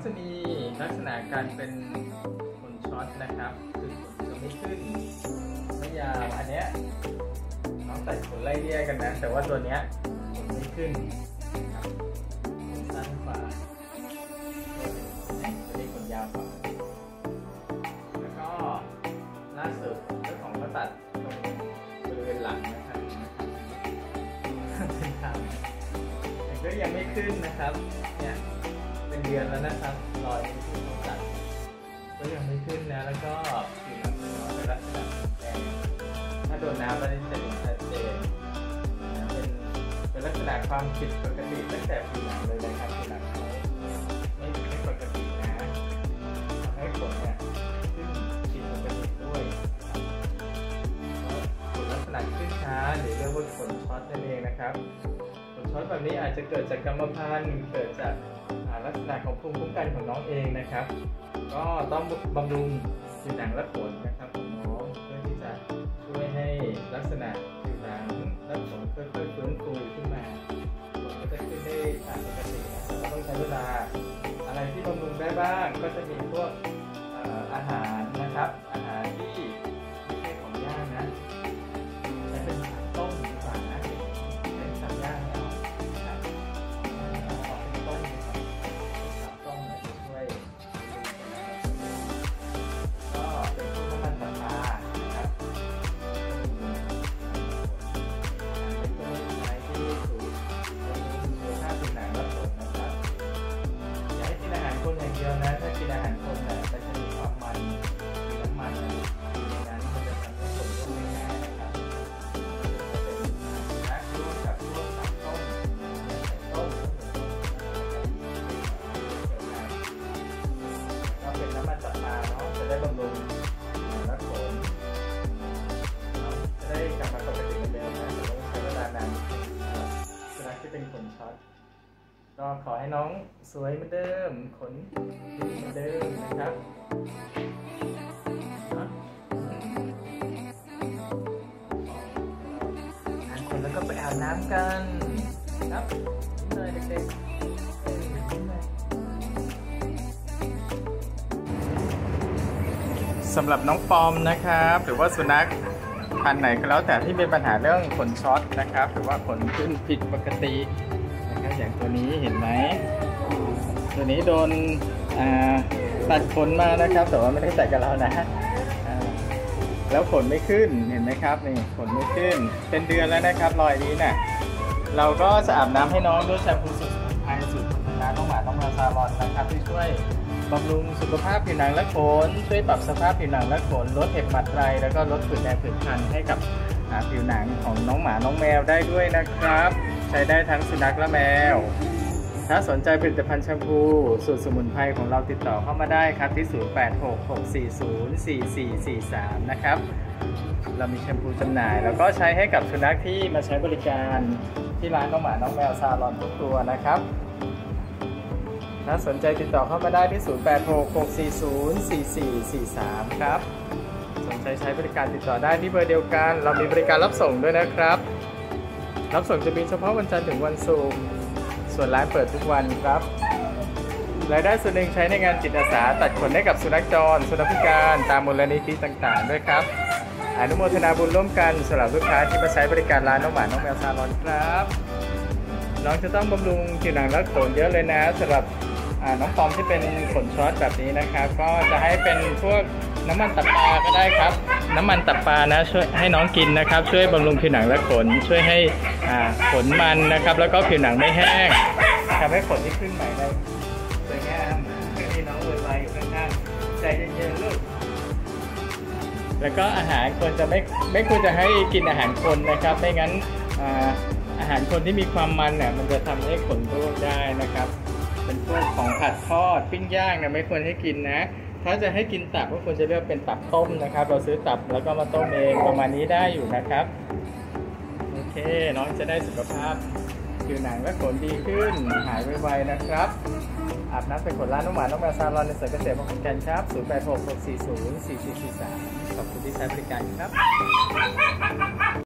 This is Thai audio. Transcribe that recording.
จะมีลักษณะการเป็นขนช็อตนะครับคือขนจะไม่ขึ้นไม่ยาวอันเนี้ยน้องตัดขนไล่เลี่ยกันนะแต่ว่าตัวเนี้ยขนไม่ขึ้นครับสั้นกว่าตัวนี้ขนยาวกว่าแล้วก็ล่าสุดเจ้าของก็ตัดตรงบริเวณหลังนะครับแต่ก็ยังไม่ขึ้นนะครับเนี่ยเป็นเดือนแล้วนะครับรอยที่เขาตัดก็ยังไม่ขึ้นนะแล้วก็ผิวหนังเป็นลักษณะแดงถ้าโดนน้ำมันจะเห็นชัดเจนนะเป็นลักษณะความผิดปกติตั้งแต่ผิวหนังเลยนะครับผิวหนังเขาไม่ปกตินะทำให้ขนเนี่ยขึ้นผิดปกติด้วยขนลักษณะขึ้นช้าหรือเรียกว่าขนช็อตนั่นเองนะครับขนช็อตแบบนี้อาจจะเกิดจากกรรมพันธุ์เกิดจากลักษณะของภูมิคุ้มกันของน้องเองนะครับก็ต้องบำรุงผิวหนังและขนนะครับของน้องเพื่อที่จะช่วยให้ลักษณะผิวหนังและขนค่อยๆฟื้นฟูขึ้นมาขนก็จะขึ้นได้ตามปกตินะครับเราต้องใช้เวลาอะไรที่บำรุงได้บ้างก็จะมีพวกอาหารนะครับอาหารที่ไม่ใช่ของย่างนะใช้เป็นผักต้มดีกว่านะเป็นผักย่างแล้วคนอย่างเดียวนะถ้ากินอาหารคนเนี่ยมันจะมีความมันน้ำมันนั้นมันจะทำให้คนร่วมไม่ง่ายนะครับเป็นนะร่วมกับพวกผักต้มต้มก็เป็นน้ำมันตับปลาเนาะจะได้บำรุงและขนจะได้กลับมาปกติเหมือนเดิมนะแต่ต้องใช้เวลานานสุนัขที่เป็นขนช็อตก็ขอให้น้องสวยเหมือนเดิมขนดีเหมือนเดิมนะครับทานคนแล้วก็ไปอาบน้ำกันครับเลยเด็กๆสำหรับน้องปอมนะครับหรือว่าสุนัขพันธุ์ไหนก็แล้วแต่ที่มีปัญหาเรื่องขนช็อตนะครับหรือว่าขนขึ้นผิดปกติอย่างตัวนี้เห็นไหมตัวนี้โดนตัดขนมานะครับแต่ว่าไม่ได้ตัดกับเรานะแล้วขนไม่ขึ้นเห็นไหมครับนี่ขนไม่ขึ้นเป็นเดือนแล้วนะครับรอยนี้น่ะเราก็จะอาบน้ำให้น้องด้วยแชมพูสูตรสมุนไพรสูตรพัฒนาน้องหมาน้องแมวซาลอนนะครับที่ช่วยบำรุงสุขภาพผิวหนังและขนช่วยปรับสภาพผิวหนังและขนลดเห็บหมัดไรแล้วก็ลดผื่นแดงผื่นคันให้กับผิวหนังของน้องหมาน้องแมวได้ด้วยนะครับใช้ได้ทั้งสุนัขและแมวถ้าสนใจผลิตภัณฑ์แชมพูสูตรสมุนไพรของเราติดต่อเข้ามาได้ครับที่0866404443นะครับเรามีแชมพูจำหน่ายแล้วก็ใช้ให้กับสุนัขที่มาใช้บริการที่ร้านน้องหมาน้องแมวซาลอนทุกตัวนะครับถ้าสนใจติดต่อเข้ามาได้ที่0866404443ครับสนใจใช้บริการติดต่อได้ที่เบอร์เดียวกันเรามีบริการรับส่งด้วยนะครับรับส่งจะมีเฉพาะวันจันทร์ถึงวันศุกร์ส่วนร้านเปิดทุกวันครับรายได้ส่วนหนึ่งใช้ในงานจิตอาสาตัดขนให้กับสุนัขจรสุนัขพิการตามมูลนิธิต่างๆด้วยครับอนุโมทนาบุญร่วมกันสำหรับลูกค้าที่มาใช้บริการร้านน้องหมาน้องแมวซาลอนครับน้องจะต้องบำรุงผิวหนังและขนเยอะเลยนะสำหรับน้องปอมที่เป็นขนช็อตแบบนี้นะครับก็จะให้เป็นพวกน้ำมันตับปลาก็ได้ครับน้ำมันตับปลานะช่วยให้น้องกินนะครับช่วยบำรุงผิวหนังและขนช่วยให้ขนมันนะครับแล้วก็ผิวหนังไม่แห้งทำให้ขนที่ขึ้นใหม่ได้สวยงามให้น้องไวๆอยู่ข้างๆใจเย็นๆลูกแล้วก็อาหารควรจะไม่ควรจะให้กินอาหารคนนะครับไม่งั้นอาหารคนที่มีความมันเนี่ยมันจะทำให้ขนร่วงได้นะครับเป็นพวกของผัดทอดปิ้งย่างเนี่ยไม่ควรให้กินนะถ้าจะให้กินตับก็ควรจะเลือกเป็นตับต้มนะครับเราซื้อตับแล้วก็มาต้มเองประมาณนี้ได้อยู่นะครับโอเคน้องจะได้สุขภาพผิวหนังและขนดีขึ้นหายไวๆนะครับอาบน้ำเป็นขนร้านน้องหมาน้องแมวซาลอนในสวนเกษตรมงคลกันครับ0866404443ขอบคุณที่ใช้บริการครับ